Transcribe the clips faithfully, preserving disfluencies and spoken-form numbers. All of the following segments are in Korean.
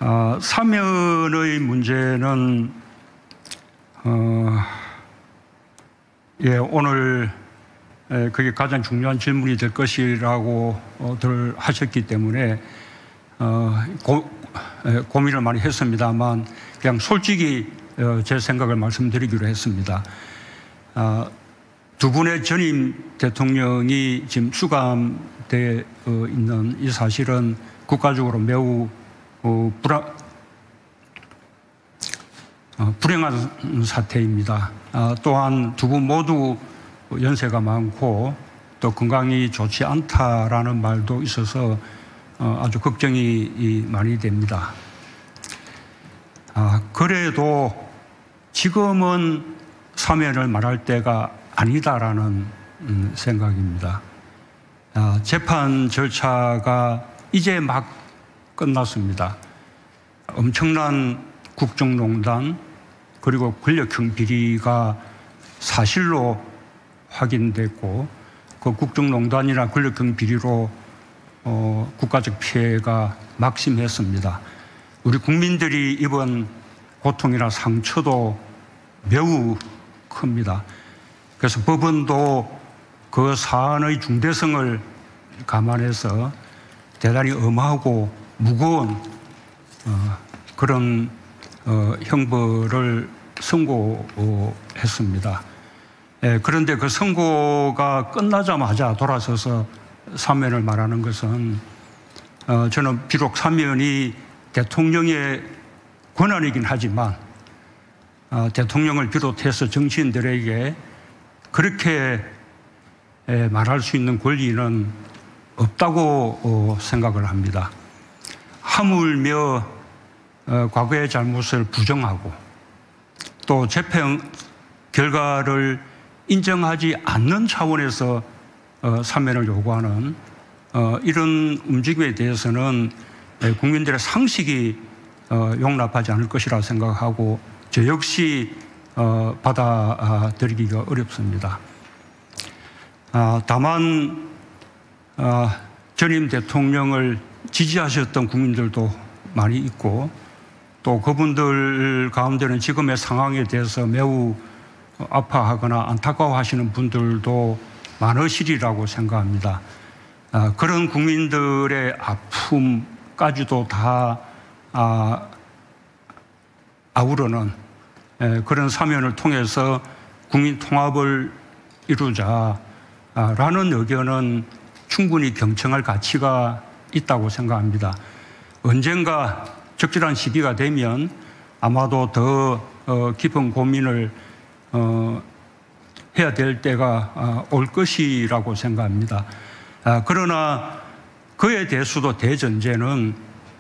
어, 사면의 문제는 어, 예, 오늘 에, 그게 가장 중요한 질문이 될 것이라고들 하셨기 때문에 어, 고, 에, 고민을 많이 했습니다만 그냥 솔직히 어, 제 생각을 말씀드리기로 했습니다. 어, 두 분의 전임 대통령이 지금 수감되어 있는 이 사실은 국가적으로 매우 어, 불안, 어, 불행한 사태입니다. 아, 또한 두 분 모두 연세가 많고 또 건강이 좋지 않다라는 말도 있어서 어, 아주 걱정이 많이 됩니다. 아, 그래도 지금은 사면을 말할 때가 아니다라는 음, 생각입니다. 아, 재판 절차가 이제 막 끝났습니다. 엄청난 국정농단 그리고 권력형 비리가 사실로 확인됐고 그 국정농단이나 권력형 비리로 어, 국가적 피해가 막심했습니다. 우리 국민들이 입은 고통이나 상처도 매우 큽니다. 그래서 법원도 그 사안의 중대성을 감안해서 대단히 엄하고 무거운 어, 그런 어, 형벌을 선고했습니다. 예, 그런데 그 선고가 끝나자마자 돌아서서 사면을 말하는 것은 어, 저는 비록 사면이 대통령의 권한이긴 하지만 어, 대통령을 비롯해서 정치인들에게 그렇게 에, 말할 수 있는 권리는 없다고 어, 생각을 합니다. 하물며 어, 과거의 잘못을 부정하고 또 재판 결과를 인정하지 않는 차원에서 어, 사면을 요구하는 어, 이런 움직임에 대해서는 에, 국민들의 상식이 어, 용납하지 않을 것이라 생각하고 저 역시 어, 받아들이기가 어렵습니다. 아, 다만 어, 전임 대통령을 지지하셨던 국민들도 많이 있고 또 그분들 가운데는 지금의 상황에 대해서 매우 아파하거나 안타까워하시는 분들도 많으시리라고 생각합니다. 아, 그런 국민들의 아픔까지도 다 아, 아우르는 에, 그런 사면을 통해서 국민 통합을 이루자라는 의견은 충분히 경청할 가치가 있다고 생각합니다. 언젠가 적절한 시기가 되면 아마도 더 어, 깊은 고민을 어, 해야 될 때가 어, 올 것이라고 생각합니다. 아, 그러나 그에 대해서도 대전제는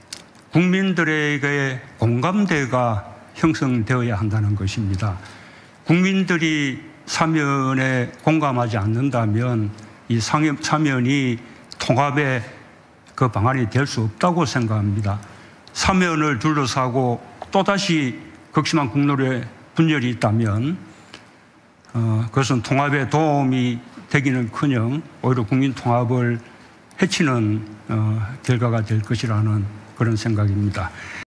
국민들에게 공감대가 형성되어야 한다는 것입니다. 국민들이 사면에 공감하지 않는다면 이 사면이 통합의 그 방안이 될 수 없다고 생각합니다. 사면을 둘러싸고 또다시 극심한 국nội 분열이 있다면 어, 그것은 통합에 도움이 되기는커녕 오히려 국민 통합을 해치는 어, 결과가 될 것이라는 그런 생각입니다.